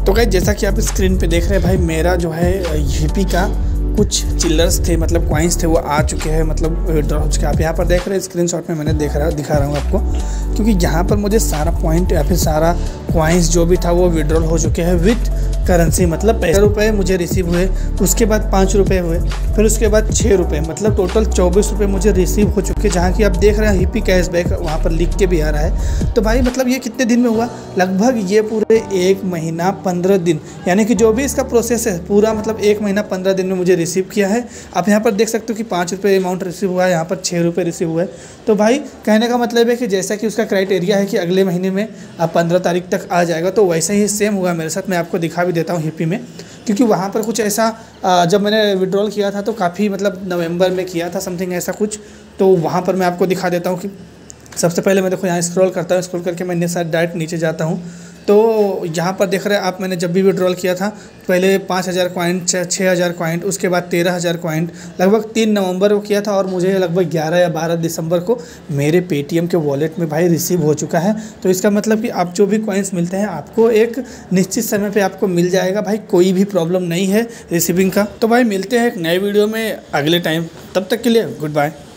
तो गाइस जैसा कि आप स्क्रीन पे देख रहे हैं भाई, मेरा जो है यूपी का कुछ चिल्लर्स थे, मतलब कॉइन्स थे, वो आ चुके हैं, मतलब विड्रॉल हो चुके हैं। आप यहाँ पर देख रहे हैं स्क्रीनशॉट में मैंने दिखा रहा हूँ आपको, क्योंकि यहाँ पर मुझे सारा पॉइंट या फिर सारा कॉइन्स जो भी था वो विड्रॉल हो चुके हैं विथ करेंसी। मतलब 15 रुपये मुझे रिसीव हुए, उसके बाद 5 रुपये हुए, फिर उसके बाद 6 रुपये, मतलब टोटल 24 रुपये मुझे रिसीव हो चुके हैं। जहाँ कि आप देख रहे हैं हीपी कैशबैक वहाँ पर लिख के भी आ रहा है। तो भाई मतलब ये कितने दिन में हुआ? लगभग ये पूरे 1 महीना 15 दिन, यानी कि जो भी इसका प्रोसेस है पूरा, मतलब 1 महीना 15 दिन में मुझे रिसीव किया है। आप यहाँ पर देख सकते हो कि 5 रुपये अमाउंट रिसीव हुआ है, यहाँ पर 6 रुपये रिसीव हुआ है। तो भाई कहने का मतलब है कि जैसा कि उसका क्राइटेरिया है कि अगले महीने में अब 15 तारीख तक आ जाएगा, तो वैसे ही सेम हुआ मेरे साथ। मैं आपको दिखा भी देता हूँ हीपी में, क्योंकि वहाँ पर कुछ ऐसा जब मैंने विड्रॉल किया था तो काफ़ी मतलब नवंबर में किया था समथिंग ऐसा कुछ। तो वहाँ पर मैं आपको दिखा देता हूँ कि सबसे पहले मैं देखो यहाँ स्क्रॉल करता हूँ, स्क्रॉल करके मैं डायरेक्ट नीचे जाता हूँ। तो यहाँ पर देख रहे हैं आप, मैंने जब भी विड्रॉल किया था पहले 5000 कॉइंट, 6000 कॉइंट, उसके बाद 13000 कॉइंट, लगभग 3 नवंबर को किया था, और मुझे लगभग 11 या 12 दिसंबर को मेरे पेटीएम के वॉलेट में भाई रिसीव हो चुका है। तो इसका मतलब कि आप जो भी कॉइन्स मिलते हैं आपको एक निश्चित समय पे आपको मिल जाएगा भाई, कोई भी प्रॉब्लम नहीं है रिसीविंग का। तो भाई मिलते हैं एक नए वीडियो में अगले टाइम, तब तक के लिए गुड बाय।